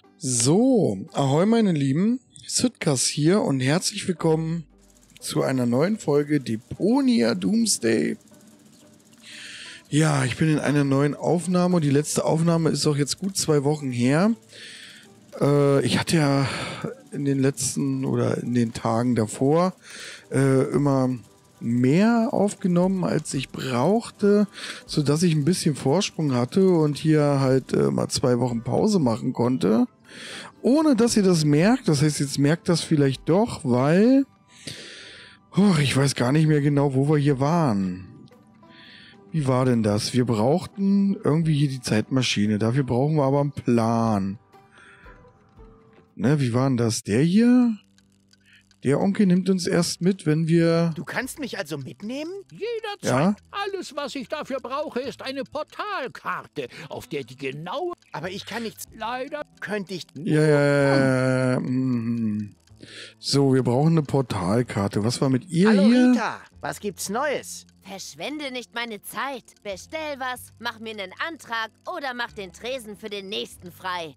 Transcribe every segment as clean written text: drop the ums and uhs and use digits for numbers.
So, ahoi meine Lieben, Sitkas hier und herzlich willkommen zu einer neuen Folge Deponia Doomsday. Ja, ich bin in einer neuen Aufnahme und die letzte Aufnahme ist auch jetzt gut 2 Wochen her. Ich hatte ja in den letzten oder in den Tagen davor immer mehr aufgenommen, als ich brauchte, sodass ich ein bisschen Vorsprung hatte und hier halt mal 2 Wochen Pause machen konnte. Ohne dass ihr das merkt. Das heißt, jetzt merkt das vielleicht doch, weil ich weiß gar nicht mehr genau, wo wir hier waren. Wie war denn das? Wir brauchten irgendwie hier die Zeitmaschine. Dafür brauchen wir aber einen Plan. Ne, wie war denn das? Der hier? Der Onkel nimmt uns erst mit, wenn wir... Du kannst mich also mitnehmen? Jederzeit. Ja? Alles, was ich dafür brauche, ist eine Portalkarte, auf der die genaue... Aber ich kann nichts. Leider Könnte ich... Ja. So, wir brauchen eine Portalkarte. Was war mit ihr Hallo hier? Rita, was gibt's Neues? Verschwende nicht meine Zeit. Bestell was, mach mir einen Antrag oder mach den Tresen für den nächsten frei.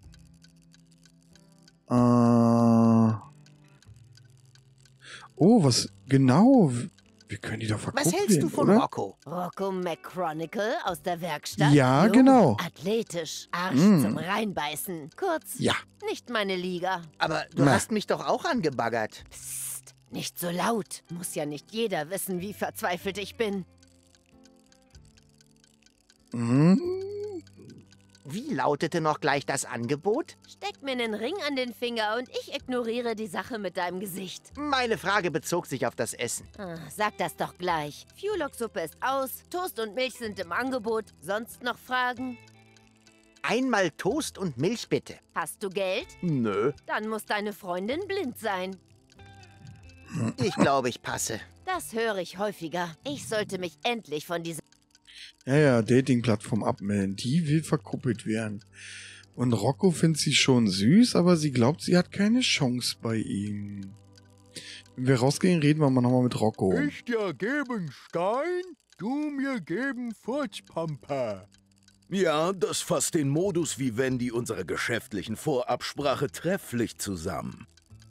Oh, was genau? Wir können die doch verkuppeln, Was hältst du von oder? Rocco? Rocco McChronicle aus der Werkstatt? Ja, Jung, genau. Athletisch, Arsch zum Reinbeißen. Kurz, Ja. nicht meine Liga. Aber du Na. hast mich doch auch angebaggert. Psst, nicht so laut. Muss ja nicht jeder wissen, wie verzweifelt ich bin. Wie lautete noch gleich das Angebot? Steck mir einen Ring an den Finger und ich ignoriere die Sache mit deinem Gesicht. Meine Frage bezog sich auf das Essen. Sag das doch gleich. Fuelock-Suppe ist aus, Toast und Milch sind im Angebot. Sonst noch Fragen? Einmal Toast und Milch bitte. Hast du Geld? Nö. Dann muss deine Freundin blind sein. Ich glaube, ich passe. Das höre ich häufiger. Ich sollte mich endlich von dieser... Ja, Dating-Plattform abmelden. Die will verkuppelt werden. Und Rocco findet sie schon süß, aber sie glaubt, sie hat keine Chance bei ihm. Wenn wir rausgehen, reden wir mal nochmal mit Rocco. Ich dir geben Stein, du mir geben Furzpamper. Ja, das fasst den Modus wie Wendy unserer geschäftlichen Vorabsprache trefflich zusammen.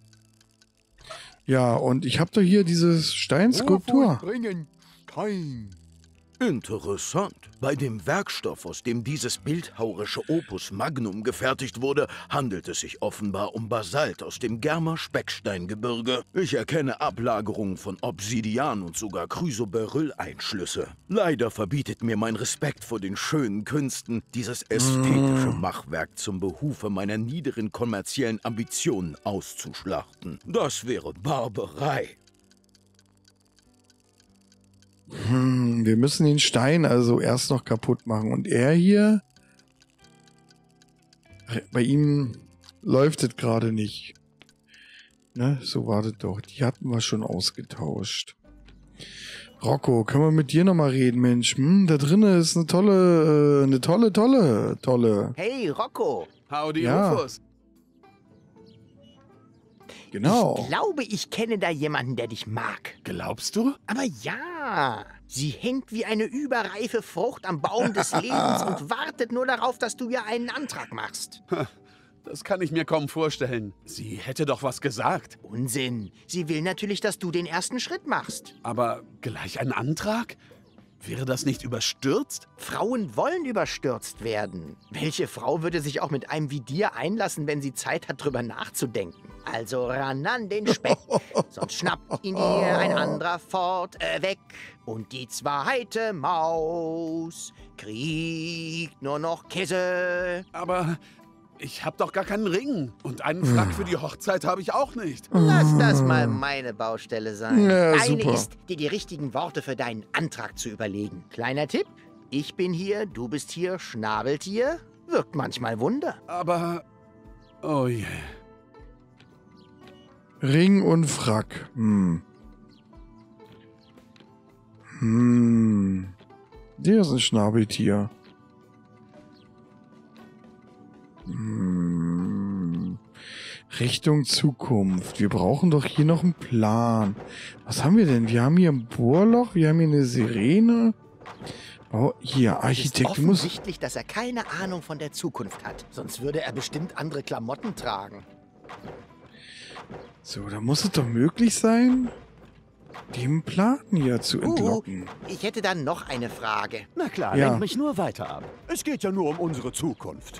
Ja, und ich habe doch hier diese Steinskulptur. Bringen Stein. Interessant. Bei dem Werkstoff, aus dem dieses bildhauerische Opus Magnum gefertigt wurde, handelt es sich offenbar um Basalt aus dem Germer Specksteingebirge. Ich erkenne Ablagerungen von Obsidian und sogar Chrysoberyl-Einschlüsse. Leider verbietet mir mein Respekt vor den schönen Künsten, dieses ästhetische Machwerk zum Behufe meiner niederen kommerziellen Ambitionen auszuschlachten. Das wäre Barbarei. Wir müssen den Stein also erst noch kaputt machen. Und er hier... Bei ihm läuft es gerade nicht. Ne, so wartet doch. Die hatten wir schon ausgetauscht. Rocco, können wir mit dir nochmal reden, Mensch? Da drinnen ist eine tolle. Hey, Rocco. Howdy, Ja. Rufus. Genau. Ich glaube, ich kenne da jemanden, der dich mag. Glaubst du? Aber ja, sie hängt wie eine überreife Frucht am Baum des Lebens und wartet nur darauf, dass du ihr einen Antrag machst. Das kann ich mir kaum vorstellen. Sie hätte doch was gesagt. Unsinn. Sie will natürlich, dass du den ersten Schritt machst. Aber gleich ein Antrag? Wäre das nicht überstürzt? Frauen wollen überstürzt werden. Welche Frau würde sich auch mit einem wie dir einlassen, wenn sie Zeit hat, drüber nachzudenken? Also ran an den Speck, sonst schnappt ihn dir ein anderer weg. Und die zweite Maus kriegt nur noch Käse. Aber ich hab doch gar keinen Ring. Und einen Frack für die Hochzeit habe ich auch nicht. Lass das mal meine Baustelle sein. Ja, Deine super. ist, dir die richtigen Worte für deinen Antrag zu überlegen. Kleiner Tipp, ich bin hier, du bist hier, Schnabeltier. Wirkt manchmal Wunder. Aber... Oh je. Ring und Frack. Der ist ein Schnabeltier. Richtung Zukunft. Wir brauchen doch hier noch einen Plan. Was haben wir denn? Wir haben hier ein Bohrloch, wir haben hier eine Sirene. Oh, hier, Es ist Architekt, du musst... offensichtlich, dass er keine Ahnung von der Zukunft hat. Sonst würde er bestimmt andere Klamotten tragen. So, da muss es doch möglich sein, dem Plan hier zu entlocken. Ich hätte dann noch eine Frage. Na klar, Ja. lenk mich nur weiter ab. Es geht ja nur um unsere Zukunft.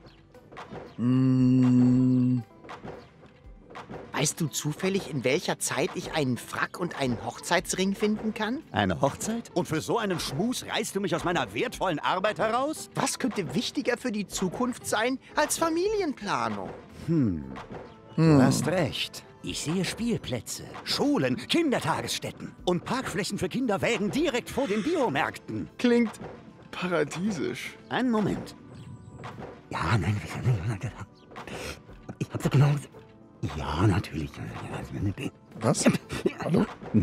Hm, Weißt du zufällig, in welcher Zeit ich einen Frack und einen Hochzeitsring finden kann? Eine Hochzeit? Und für so einen Schmus reißt du mich aus meiner wertvollen Arbeit heraus? Was könnte wichtiger für die Zukunft sein als Familienplanung? Du hast recht. Ich sehe Spielplätze, Schulen, Kindertagesstätten und Parkflächen für Kinderwägen direkt vor den Biomärkten. klingt paradiesisch. Einen Moment. Ja, nein. Ich hab's genau. Ja, natürlich. Was? Hallo?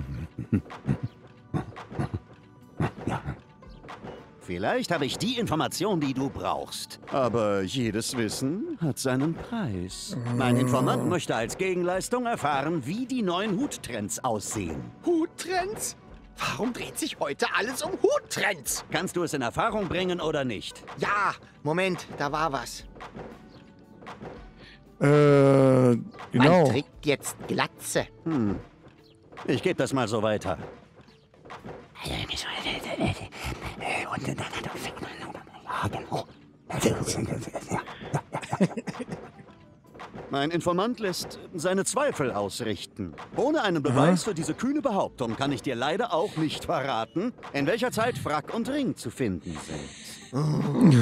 Vielleicht habe ich die Information, die du brauchst. Aber jedes Wissen hat seinen Preis. Mein Informant möchte als Gegenleistung erfahren, wie die neuen Huttrends aussehen. Huttrends? Warum dreht sich heute alles um Huttrends? Kannst du es in Erfahrung bringen oder nicht? Ja, Moment, da war was. Genau. Man trägt jetzt Glatze. Ich gebe das mal so weiter. Mein Informant lässt seine Zweifel ausrichten. Ohne einen Beweis für diese kühne Behauptung kann ich dir leider auch nicht verraten, in welcher Zeit Frack und Ring zu finden sind.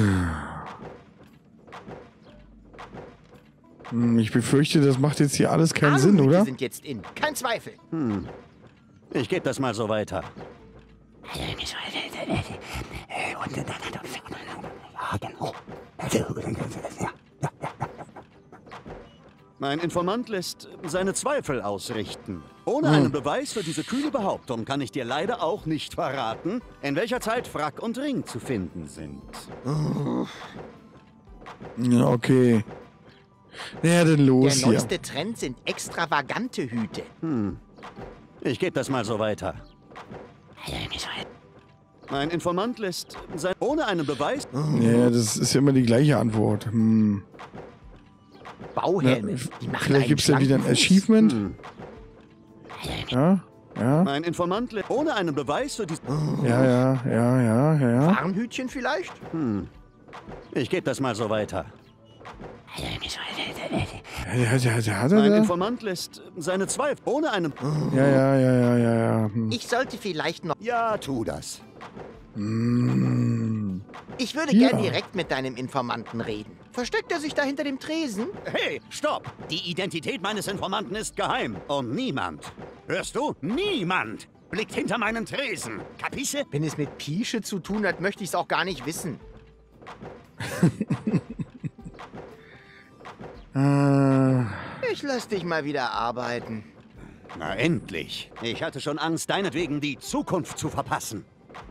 Ich befürchte, das macht jetzt hier alles keinen Sinn, Aluhüte oder? sind jetzt in. Kein Zweifel. Ich gebe das mal so weiter. Mein Informant lässt seine Zweifel ausrichten. Ohne einen Beweis für diese kühne Behauptung kann ich dir leider auch nicht verraten, in welcher Zeit Frack und Ring zu finden sind. Ja, okay. Ja, dann los Der hier. neueste Trend sind extravagante Hüte. Ich gebe das mal so weiter. Mein Informant lässt ohne einen Beweis... Ja, das ist ja immer die gleiche Antwort. Bauhelme, Ja, die machen vielleicht einen gibt es ja wieder ein schlanken Fuß. Achievement. Ja, ja, Mein Informant lässt ohne einen Beweis für die... ja. Warnhütchen vielleicht? Ich gebe das mal so weiter. Hat Mein er Informant lässt seine Zweifel ohne einen... da? Ja. Ich sollte vielleicht noch... Ja, tu das. Ich würde Ja. gern direkt mit deinem Informanten reden. Versteckt er sich da hinter dem Tresen? Hey, stopp! Die Identität meines Informanten ist geheim. Und niemand, hörst du? Niemand blickt hinter meinen Tresen. Kapische? Wenn es mit Piesche zu tun hat, möchte ich es auch gar nicht wissen. Ich lass dich mal wieder arbeiten. Na endlich. Ich hatte schon Angst, deinetwegen die Zukunft zu verpassen.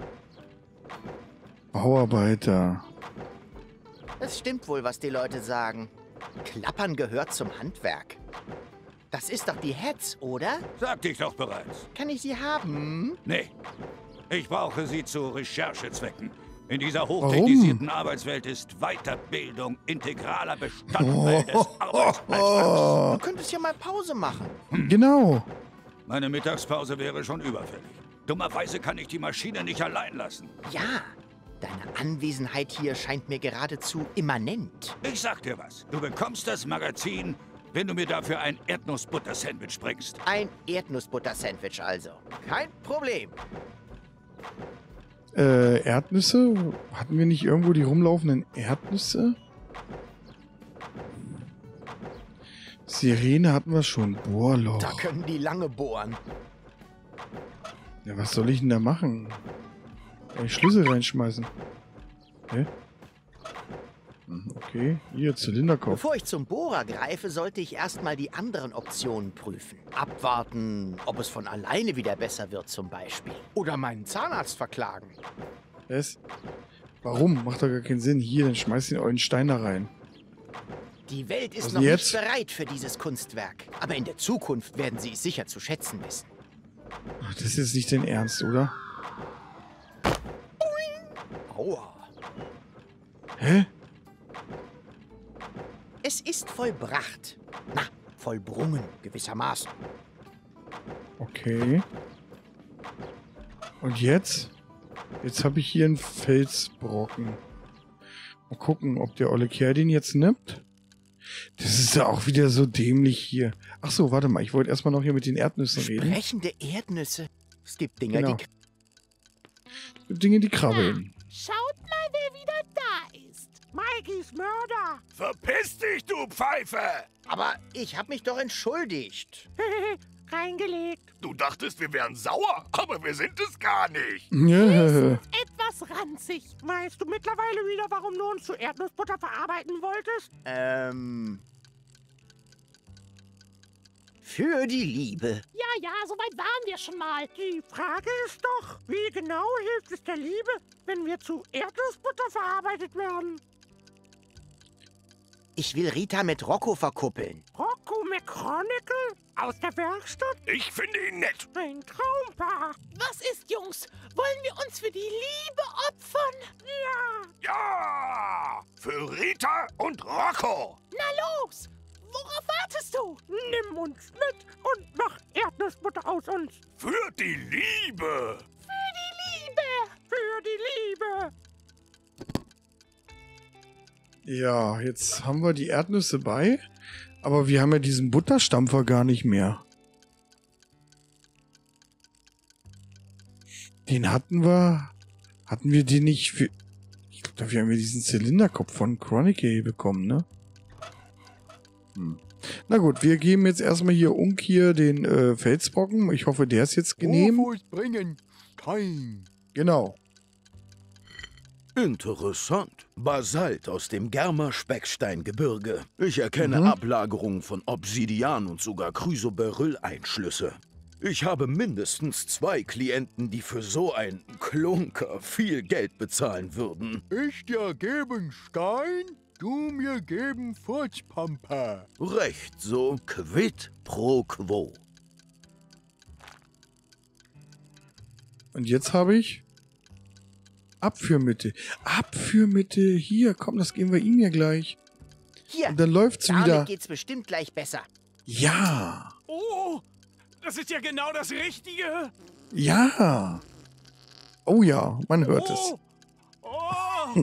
Bauarbeiter. Es stimmt wohl, was die Leute sagen. Klappern gehört zum Handwerk. Das ist doch die Hetz, oder? Sagte ich doch bereits. Kann ich sie haben? Nee. Ich brauche sie zu Recherchezwecken. In dieser hochtechnisierten Arbeitswelt ist Weiterbildung integraler Bestandteil des Arbeitsalltags. Du könntest ja mal Pause machen. Genau. Meine Mittagspause wäre schon überfällig. Dummerweise kann ich die Maschine nicht allein lassen. Ja, deine Anwesenheit hier scheint mir geradezu immanent. Ich sag dir was. Du bekommst das Magazin, wenn du mir dafür ein Erdnussbutter-Sandwich bringst. Ein Erdnussbutter-Sandwich also. Kein Problem. Erdnüsse? Hatten wir nicht irgendwo die rumlaufenden Erdnüsse? Sirene hatten wir schon. Bohrloch. Da können die lange bohren. Ja, was soll ich denn da machen? Schlüssel reinschmeißen. Okay. Okay, hier, Zylinderkopf. Bevor ich zum Bohrer greife, sollte ich erstmal die anderen Optionen prüfen. Abwarten, ob es von alleine wieder besser wird zum Beispiel. Oder meinen Zahnarzt verklagen. Was? Warum? Macht doch gar keinen Sinn. Hier, dann schmeißt den euren Stein da rein. Die Welt ist Was noch denn nicht jetzt? bereit für dieses Kunstwerk. Aber in der Zukunft werden sie es sicher zu schätzen wissen. Ach, das ist jetzt nicht dein Ernst, oder? Aua. Hä? Es ist vollbracht. Na, vollbrungen gewissermaßen. Okay. Und jetzt? Jetzt habe ich hier einen Felsbrocken. Mal gucken, ob der olle Kerl den jetzt nimmt. Das ist ja auch wieder so dämlich hier. Ach so, warte mal. Ich wollte erstmal noch hier mit den Erdnüssen reden. Sprechende Erdnüsse. Es gibt Dinger, Genau. die... Es gibt Dinge, die krabbeln. Schaut mal, wer wieder da ist. Mikeys Mörder. Verpiss dich, du Pfeife! Aber ich habe mich doch entschuldigt. Reingelegt. Du dachtest, wir wären sauer, aber wir sind es gar nicht. Ja. Etwas ranzig. Weißt du mittlerweile wieder, warum du uns zu Erdnussbutter verarbeiten wolltest? Für die Liebe. Ja, soweit waren wir schon mal. Die Frage ist doch, wie genau hilft es der Liebe, wenn wir zu Erdnussbutter verarbeitet werden? Ich will Rita mit Rocco verkuppeln. Rocco McChronicle? Aus der Werkstatt? Ich finde ihn nett. Ein Traumpaar. Was ist, Jungs? Wollen wir uns für die Liebe opfern? Ja. Ja! Für Rita und Rocco. Na los! Worauf wartest du? Nimm uns mit und mach Erdnussbutter aus uns. Für die Liebe. Für die Liebe! Für die Liebe! Ja, jetzt haben wir die Erdnüsse bei. Aber wir haben ja diesen Butterstampfer gar nicht mehr. Den hatten wir... Hatten wir den nicht für... Ich glaube, dafür haben wir diesen Zylinderkopf von Chronicle bekommen, ne? Na gut, wir geben jetzt erstmal hier Unkir den Felsbrocken. Ich hoffe, der ist jetzt genehm. Profos bringen Stein. Genau. Interessant. Basalt aus dem Germer-Specksteingebirge. Ich erkenne Ablagerungen von Obsidian und sogar Chrysoberyl-Einschlüsse. Ich habe mindestens 2 Klienten, die für so einen Klunker viel Geld bezahlen würden. Ich dir geben Stein, du mir geben Furzpampe. Recht so, quid pro quo. Und jetzt habe ich Abführmittel. Abführmittel. Hier, komm, das geben wir ihm ja gleich. Hier, Und dann läuft's damit wieder. geht's bestimmt gleich besser. Ja. Oh, das ist ja genau das Richtige. Ja. Oh ja, man hört es. Oh.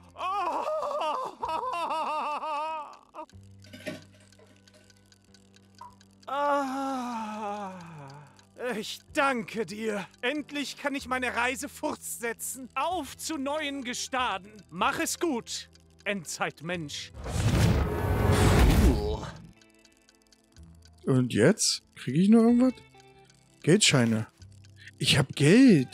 Ich danke dir. Endlich kann ich meine Reise fortsetzen. Auf zu neuen Gestaden. Mach es gut, Endzeitmensch. Und jetzt? Kriege ich noch irgendwas? Geldscheine. Ich hab Geld.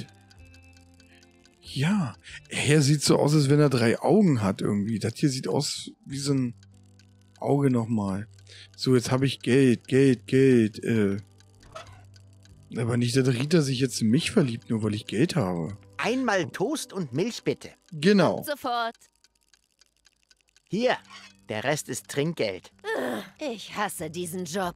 Ja. Er sieht so aus, als wenn er 3 Augen hat irgendwie. Das hier sieht aus wie so ein Auge nochmal. So, jetzt habe ich Geld. Aber nicht, dass Rita sich jetzt in mich verliebt, nur weil ich Geld habe. Einmal Toast und Milch bitte. Genau. Sofort. Hier, der Rest ist Trinkgeld. Ich hasse diesen Job.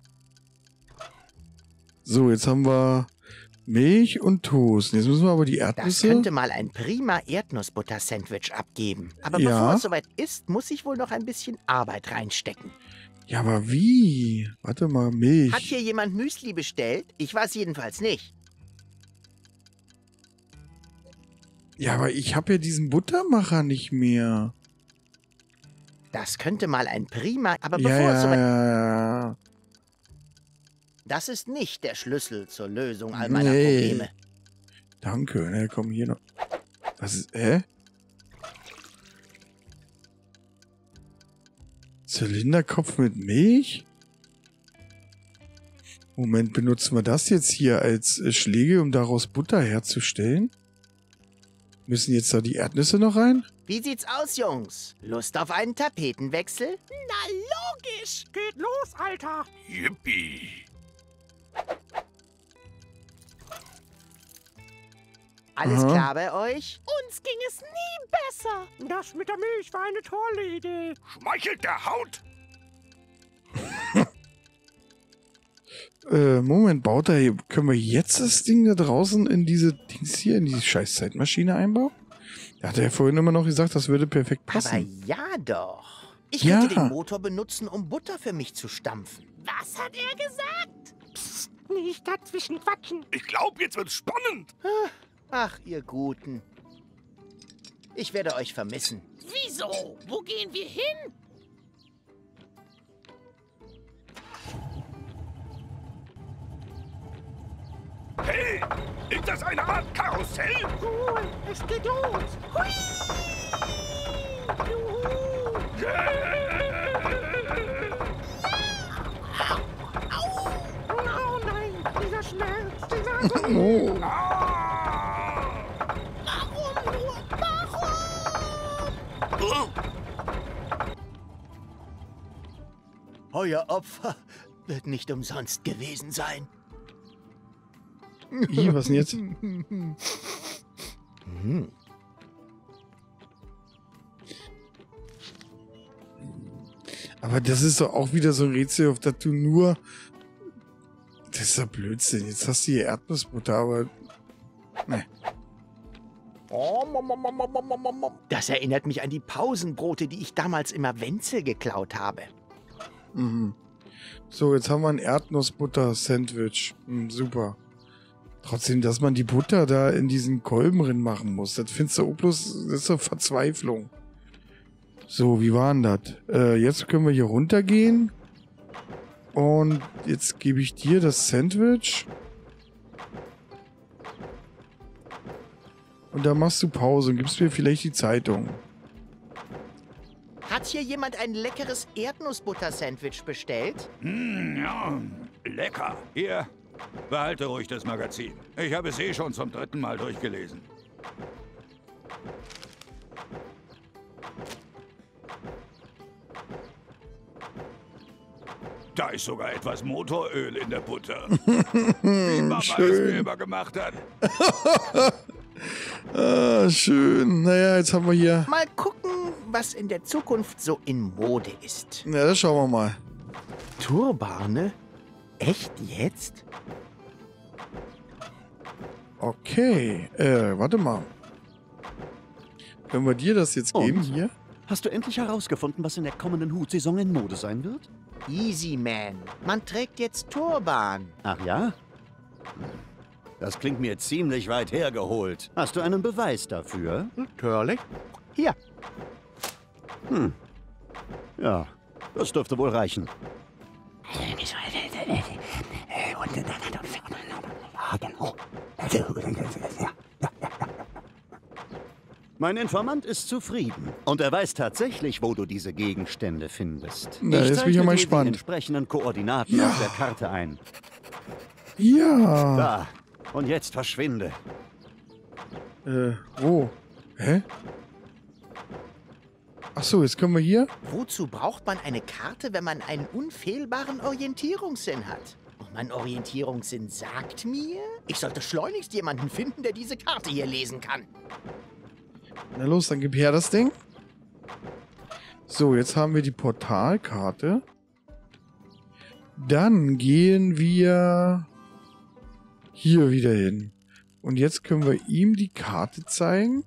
So, jetzt haben wir Milch und Toast. Jetzt müssen wir aber die Das Erdnüsse... könnte mal ein prima Erdnussbutter-Sandwich abgeben. Aber Ja. bevor es soweit ist, muss ich wohl noch ein bisschen Arbeit reinstecken. Ja, aber wie? Warte mal, Milch. Hat hier jemand Müsli bestellt? Ich weiß jedenfalls nicht. Ja, aber ich habe ja diesen Buttermacher nicht mehr. Das könnte mal ein prima... Aber Ja, bevor es soweit... ja. Das ist nicht der Schlüssel zur Lösung all meiner Nee. Probleme. Danke. Na, komm hier noch. Was ist... Hä? Zylinderkopf mit Milch? Moment, benutzen wir das jetzt hier als Schläge, um daraus Butter herzustellen? Müssen jetzt da die Erdnüsse noch rein? Wie sieht's aus, Jungs? Lust auf einen Tapetenwechsel? Na logisch. Geht los, Alter. Yippie. Alles Aha. klar bei euch? Uns ging es nie besser. Das mit der Milch war eine tolle Idee. Schmeichelt der Haut. Moment, können wir jetzt das Ding da draußen in diese Dings hier, in diese scheiß Zeitmaschine einbauen? Hat er vorhin immer noch gesagt, das würde perfekt Aber passen. ja doch. Ich Ja. könnte den Motor benutzen, um Butter für mich zu stampfen. Was hat er gesagt? Psst, nicht dazwischen quatschen. Ich glaube, jetzt wird's spannend. Ach, ihr Guten. Ich werde euch vermissen. Wieso? Wo gehen wir hin? Hey, ist das eine Art Karussell? Cool, es geht los. Hui! Juhu! Oh nein, dieser Schmerz, dieser... Oh. Warum nur? Warum? Euer Opfer wird nicht umsonst gewesen sein. Ih, was denn jetzt? Aber das ist doch auch wieder so ein Rätsel, auf das du nur... Das ist doch Blödsinn. Jetzt hast du hier Erdnussbutter, aber... Ne. Das erinnert mich an die Pausenbrote, die ich damals immer Wenzel geklaut habe. Mhm. So, jetzt haben wir ein Erdnussbutter-Sandwich. Super. Trotzdem, dass man die Butter da in diesen Kolben drin machen muss, das findest du auch bloß, das ist doch Verzweiflung. So, wie war denn das? Jetzt können wir hier runtergehen. Und jetzt gebe ich dir das Sandwich. Und da machst du Pause und gibst mir vielleicht die Zeitung. Hat hier jemand ein leckeres Erdnussbutter-Sandwich bestellt? Ja, lecker. Hier, behalte ruhig das Magazin. Ich habe es eh schon zum 3. Mal durchgelesen. Da ist sogar etwas Motoröl in der Butter. Wie Mama es mir immer gemacht hat. Ah, schön. Naja, jetzt haben wir hier... Mal gucken, was in der Zukunft so in Mode ist. Na, das schauen wir mal. Turbane? Echt jetzt? Okay, warte mal. Können wir dir das jetzt geben hier? Hast du endlich herausgefunden, was in der kommenden Hutsaison in Mode sein wird? Easy, man. Man trägt jetzt Turban. Ach ja? Das klingt mir ziemlich weit hergeholt. Hast du einen Beweis dafür? Natürlich. Hier. Ja, das dürfte wohl reichen. Mein Informant ist zufrieden und er weiß tatsächlich, wo du diese Gegenstände findest. Na, jetzt bin ich ja mal dir die gespannt. entsprechenden Koordinaten auf der Karte ein. Ja. Da. Und jetzt verschwinde. Wo? Hä? Ach so, jetzt können wir hier. Wozu braucht man eine Karte, wenn man einen unfehlbaren Orientierungssinn hat? Und mein Orientierungssinn sagt mir, ich sollte schleunigst jemanden finden, der diese Karte hier lesen kann. Na los, dann gib her das Ding. So, jetzt haben wir die Portalkarte. Dann gehen wir hier wieder hin. Und jetzt können wir ihm die Karte zeigen.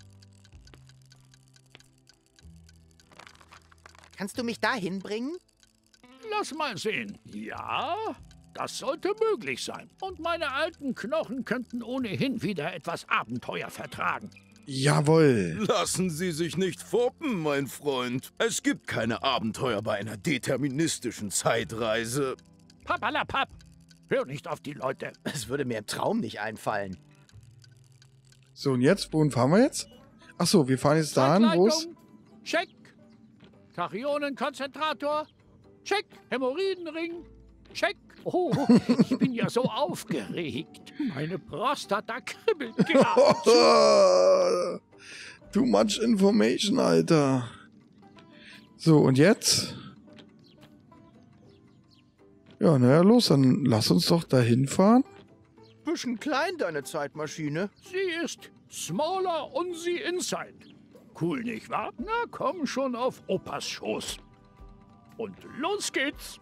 Kannst du mich dahin bringen? Lass mal sehen. Ja, das sollte möglich sein. Und meine alten Knochen könnten ohnehin wieder etwas Abenteuer vertragen. Jawohl. Lassen Sie sich nicht foppen, mein Freund. Es gibt keine Abenteuer bei einer deterministischen Zeitreise. Papalapap, hör nicht auf die Leute. Es würde mir im Traum nicht einfallen. So, und jetzt? Wohin fahren wir jetzt? Ach so, wir fahren jetzt dahin, wo es... Zeitleitung, check. Tachyonenkonzentrator, check. Hämorrhoidenring, check. Oh, ich bin ja so aufgeregt. Meine Prostata kribbelt gerade. Too much information, Alter. So, und jetzt? Ja, naja, los, dann lass uns doch dahin fahren. Bisschen klein, deine Zeitmaschine. Sie ist smaller und sie inside. Cool, nicht wahr? Na, komm schon auf Opas Schoß. Und los geht's.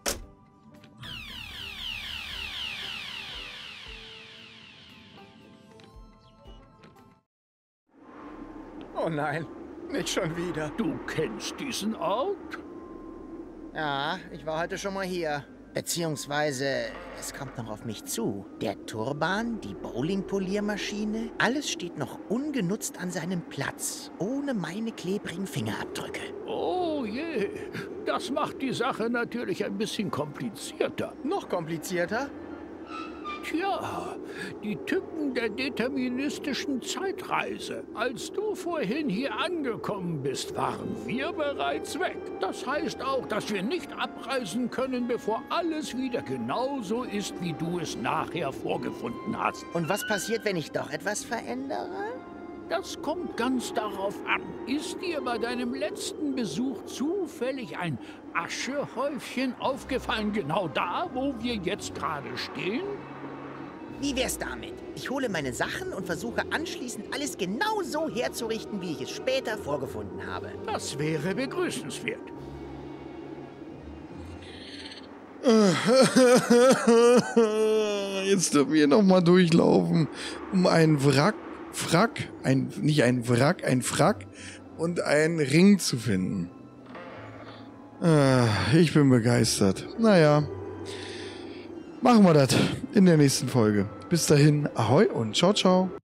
Oh nein, nicht schon wieder. Du kennst diesen Ort? Ja, ich war heute schon mal hier. Beziehungsweise, es kommt noch auf mich zu. Der Turban, die Bowling-Poliermaschine, alles steht noch ungenutzt an seinem Platz, ohne meine klebrigen Fingerabdrücke. Oh je, das macht die Sache natürlich ein bisschen komplizierter. Noch komplizierter? Tja, die Tücken der deterministischen Zeitreise. Als du vorhin hier angekommen bist, waren wir bereits weg. Das heißt auch, dass wir nicht abreisen können, bevor alles wieder genauso ist, wie du es nachher vorgefunden hast. Und was passiert, wenn ich doch etwas verändere? Das kommt ganz darauf an. Ist dir bei deinem letzten Besuch zufällig ein Aschehäufchen aufgefallen, genau da, wo wir jetzt gerade stehen? Wie wär's damit? Ich hole meine Sachen und versuche anschließend alles genau so herzurichten, wie ich es später vorgefunden habe. Das wäre begrüßenswert. Jetzt dürfen wir nochmal durchlaufen, um ein Frack und einen Ring zu finden. Ich bin begeistert. Naja, machen wir das in der nächsten Folge. Bis dahin, ahoi und ciao, ciao.